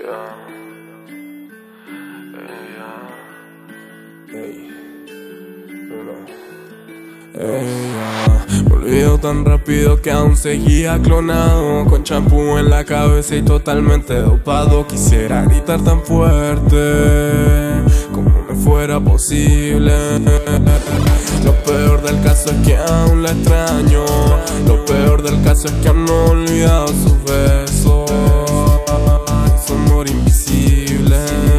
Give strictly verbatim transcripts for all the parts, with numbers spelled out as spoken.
Ella me olvidó tan rápido que aún seguía clonado, con champú en la cabeza y totalmente dopado. Quisiera gritar tan fuerte como me fuera posible. Lo peor del caso es que aún la extraño. Lo peor del caso es que aún no he olvidado sus besos y su amor invisible.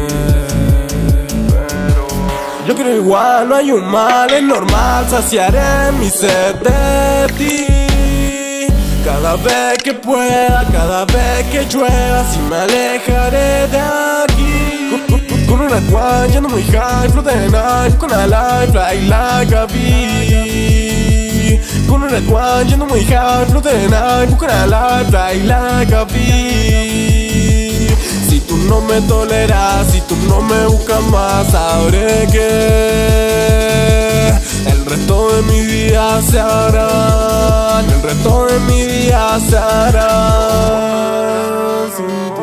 Yo creo igual, no hay un mal, es normal. Saciaré mi sed de ti cada vez que pueda, cada vez que llueva. Si me alejaré de aquí Con, con, con una cual yendo muy high, float the night, con a life, fly like a bee. Con una cual yendo muy high, float the night, con a life, fly like a bee. Si tú no me toleras, si tú no me buscas más, sabré que el resto de mi vida se hará, el resto de mi vida se hará sin ti.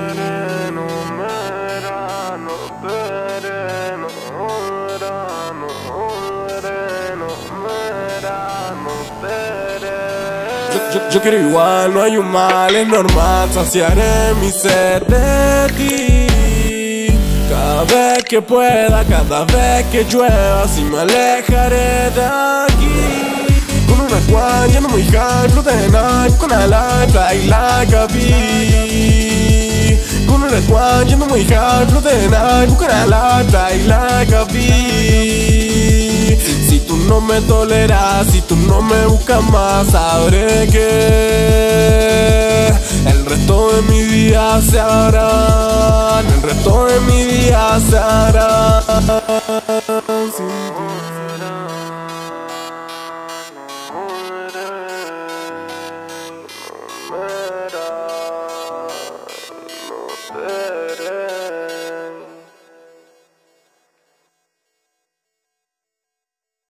Yo, yo, yo quiero igual, no hay un mal, es normal. Saciaré mi sed de ti cada vez que pueda, cada vez que llueva. Si me alejaré de aquí con una cual yendo muy high, float the night, con a life, fly like a bee. Con una cual yendo muy high, float the night, con a life, fly like a bee. Si tú no me toleras, si tú no me buscas más, sabré que el resto de mi vida se hará, el resto de mi vida se hará sin ti. No